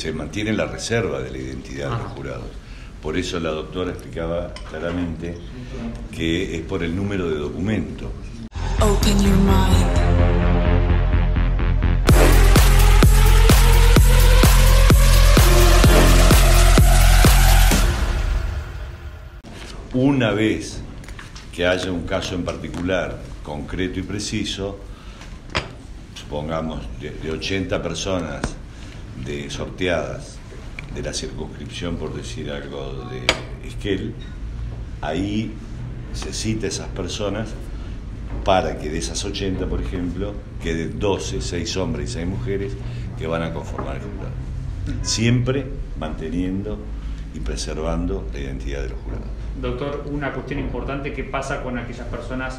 se mantiene la reserva de la identidad de los jurados. Por eso la doctora explicaba claramente que es por el número de documento. Open your mind. Una vez que haya un caso en particular, concreto y preciso, supongamos de 80 personas sorteadas de la circunscripción, por decir algo, de Esquel, ahí se cita a esas personas para que de esas 80, por ejemplo, queden 12, 6 hombres y 6 mujeres que van a conformar el jurado. Siempre manteniendo y preservando la identidad de los jurados. Doctor, una cuestión importante, ¿qué pasa con aquellas personas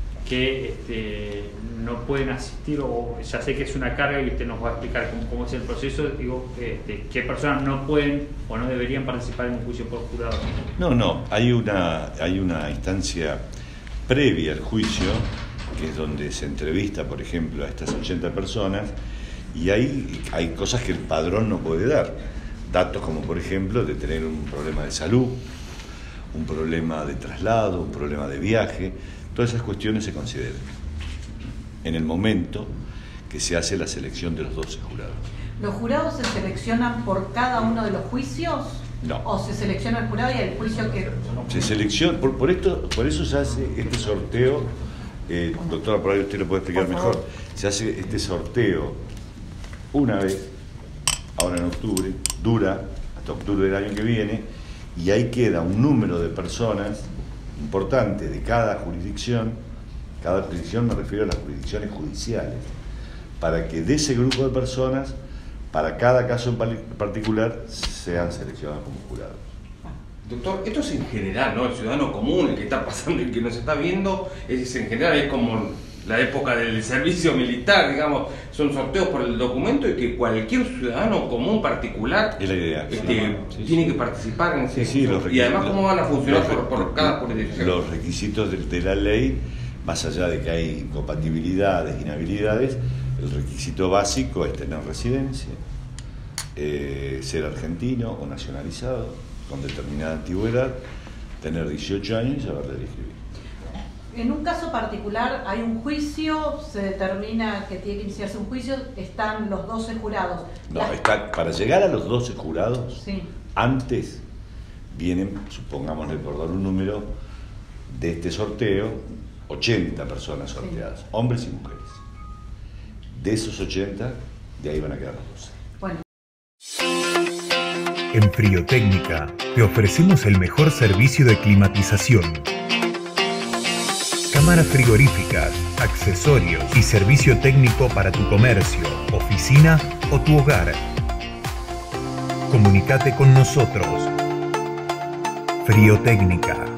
que no pueden asistir? O ya sé que es una carga y usted nos va a explicar cómo es el proceso. Digo, ¿qué personas no pueden o no deberían participar en un juicio por jurado? No, hay una instancia previa al juicio, que es donde se entrevista, por ejemplo, a estas 80 personas, y hay cosas que el padrón no puede dar. Datos como, por ejemplo, de tener un problema de salud, un problema de traslado, un problema de viaje. Todas esas cuestiones se consideran en el momento que se hace la selección de los 12 jurados. ¿Los jurados se seleccionan por cada uno de los juicios? No. ¿O se selecciona el jurado y el juicio que...? Se selecciona, por eso se hace este sorteo, doctora, por ahí usted lo puede explicar mejor. Se hace este sorteo una vez, ahora en octubre, dura hasta octubre del año que viene, y ahí queda un número de personas importante de cada jurisdicción me refiero a las jurisdicciones judiciales, para que de ese grupo de personas, para cada caso en particular, sean seleccionados como jurados. Doctor, esto es en general, ¿no? El ciudadano común, el que está pasando, el que nos está viendo, es en general, es como la época del servicio militar, digamos, son sorteos por el documento y que cualquier ciudadano común particular es la idea, tiene que participar en ese juicio. Y además, ¿cómo van a funcionar por cada jurisdicción? Los requisitos de la ley, más allá de que hay incompatibilidades, inhabilidades, el requisito básico es tener residencia, ser argentino o nacionalizado, con determinada antigüedad, tener 18 años y saber leer y escribir. En un caso particular hay un juicio, se determina que tiene que iniciarse un juicio, están los 12 jurados. No, para llegar a los 12 jurados, sí, antes vienen, supongámosle por dar un número, de este sorteo, 80 personas sorteadas, sí, hombres y mujeres. De esos 80, de ahí van a quedar los 12. Bueno. En Friotécnica te ofrecemos el mejor servicio de climatización. Cámaras frigoríficas, accesorios y servicio técnico para tu comercio, oficina o tu hogar. Comunícate con nosotros. Friotécnica.